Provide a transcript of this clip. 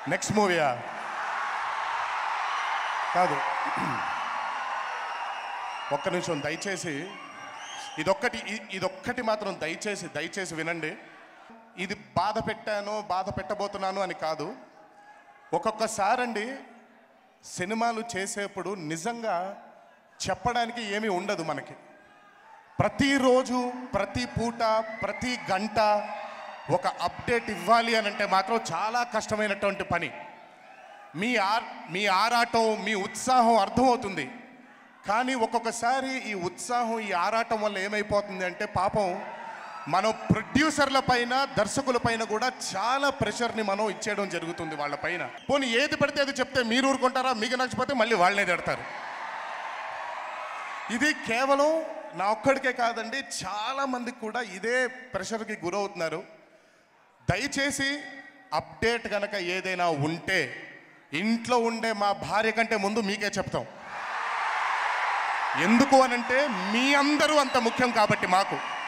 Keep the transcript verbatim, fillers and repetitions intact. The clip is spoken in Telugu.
నెక్స్ట్ మూవీయా కాదు, ఒక్క నిమిషం దయచేసి ఇదొక్కటి ఇదొక్కటి మాత్రం దయచేసి దయచేసి వినండి. ఇది బాధ పెట్టాను బాధ పెట్టబోతున్నాను అని కాదు. ఒక్కొక్కసారండి సినిమాలు చేసేప్పుడు నిజంగా చెప్పడానికి ఏమీ ఉండదు మనకి. ప్రతిరోజు ప్రతి పూట ప్రతి గంట ఒక అప్డేట్ ఇవ్వాలి అని అంటే మాత్రం చాలా కష్టమైనటువంటి పని. మీ ఆర్ మీ ఆరాటం మీ ఉత్సాహం అర్థమవుతుంది. కానీ ఒక్కొక్కసారి ఈ ఉత్సాహం ఈ ఆరాటం వల్ల ఏమైపోతుంది అంటే పాపం మనం ప్రొడ్యూసర్ల పైన దర్శకుల పైన కూడా చాలా ప్రెషర్ని మనం ఇచ్చేయడం జరుగుతుంది వాళ్ళ పైన. పోనీ ఏది పడితే అది చెప్తే మీరు ఊరుకుంటారా? మీకు నచ్చకపోతే మళ్ళీ వాళ్ళనే తిడతారు. ఇది కేవలం నా ఒక్కడికే కాదండి, చాలా మందికి కూడా ఇదే ప్రెషర్కి గురవుతున్నారు. దయచేసి అప్డేట్ కనుక ఏదైనా ఉంటే ఇంట్లో ఉండే మా భార్య కంటే ముందు మీకే చెప్తాం. ఎందుకు అనంటే మీ అందరూ అంత ముఖ్యం కాబట్టి మాకు.